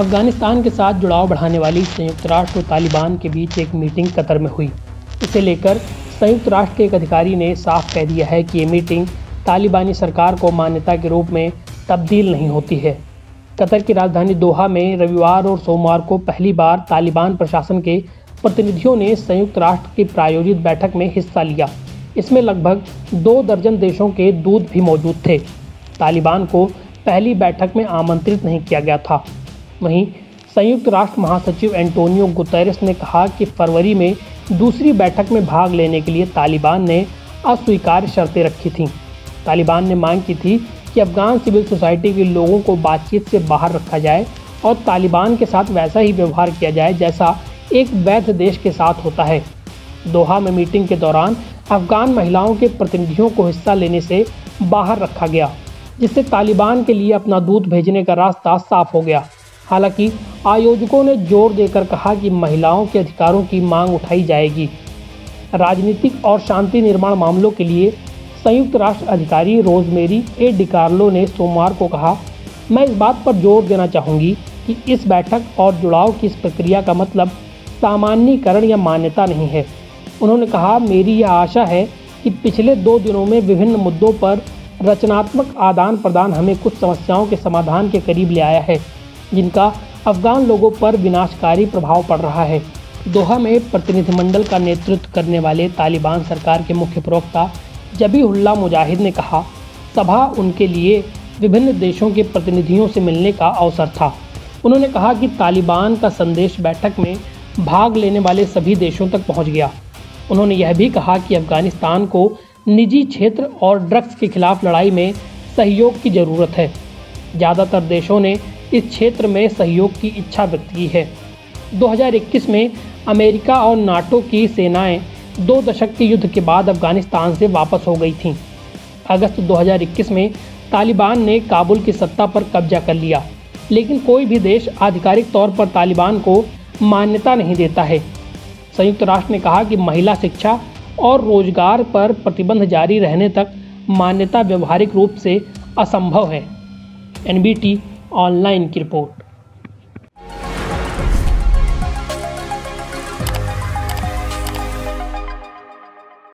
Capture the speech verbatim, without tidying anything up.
अफगानिस्तान के साथ जुड़ाव बढ़ाने वाली संयुक्त राष्ट्र और तालिबान के बीच एक मीटिंग कतर में हुई। इसे लेकर संयुक्त राष्ट्र के एक अधिकारी ने साफ कह दिया है कि ये मीटिंग तालिबानी सरकार को मान्यता के रूप में तब्दील नहीं होती है। कतर की राजधानी दोहा में रविवार और सोमवार को पहली बार तालिबान प्रशासन के प्रतिनिधियों ने संयुक्त राष्ट्र की प्रायोजित बैठक में हिस्सा लिया। इसमें लगभग दो दर्जन देशों के दूत भी मौजूद थे। तालिबान को पहली बैठक में आमंत्रित नहीं किया गया था। वहीं संयुक्त राष्ट्र महासचिव एंटोनियो गुतेरेस ने कहा कि फरवरी में दूसरी बैठक में भाग लेने के लिए तालिबान ने अस्वीकार्य शर्तें रखी थीं। तालिबान ने मांग की थी कि अफगान सिविल सोसाइटी के लोगों को बातचीत से बाहर रखा जाए और तालिबान के साथ वैसा ही व्यवहार किया जाए जैसा एक वैध देश के साथ होता है। दोहा में मीटिंग के दौरान अफगान महिलाओं के प्रतिनिधियों को हिस्सा लेने से बाहर रखा गया, जिससे तालिबान के लिए अपना दूत भेजने का रास्ता साफ हो गया। हालांकि आयोजकों ने जोर देकर कहा कि महिलाओं के अधिकारों की मांग उठाई जाएगी। राजनीतिक और शांति निर्माण मामलों के लिए संयुक्त राष्ट्र अधिकारी रोजमेरी ए डिकार्लो ने सोमवार को कहा, मैं इस बात पर जोर देना चाहूँगी कि इस बैठक और जुड़ाव की इस प्रक्रिया का मतलब सामान्यीकरण या मान्यता नहीं है। उन्होंने कहा, मेरी यह आशा है कि पिछले दो दिनों में विभिन्न मुद्दों पर रचनात्मक आदान प्रदान हमें कुछ समस्याओं के समाधान के करीब ले आया है, जिनका अफगान लोगों पर विनाशकारी प्रभाव पड़ रहा है। दोहा में प्रतिनिधिमंडल का नेतृत्व करने वाले तालिबान सरकार के मुख्य प्रवक्ता जबीहुल्लाह मुजाहिद ने कहा, सभा उनके लिए विभिन्न देशों के प्रतिनिधियों से मिलने का अवसर था। उन्होंने कहा कि तालिबान का संदेश बैठक में भाग लेने वाले सभी देशों तक पहुंच गया। उन्होंने यह भी कहा कि अफगानिस्तान को निजी क्षेत्र और ड्रग्स के खिलाफ लड़ाई में सहयोग की ज़रूरत है। ज़्यादातर देशों ने इस क्षेत्र में सहयोग की इच्छा व्यक्त की है। दो हज़ार इक्कीस में अमेरिका और नाटो की सेनाएं दो दशक के युद्ध के बाद अफगानिस्तान से वापस हो गई थीं। अगस्त दो हज़ार इक्कीस में तालिबान ने काबुल की सत्ता पर कब्जा कर लिया, लेकिन कोई भी देश आधिकारिक तौर पर तालिबान को मान्यता नहीं देता है। संयुक्त राष्ट्र ने कहा कि महिला शिक्षा और रोजगार पर प्रतिबंध जारी रहने तक मान्यता व्यवहारिक रूप से असंभव है। एन बी टी ऑनलाइन की रिपोर्ट।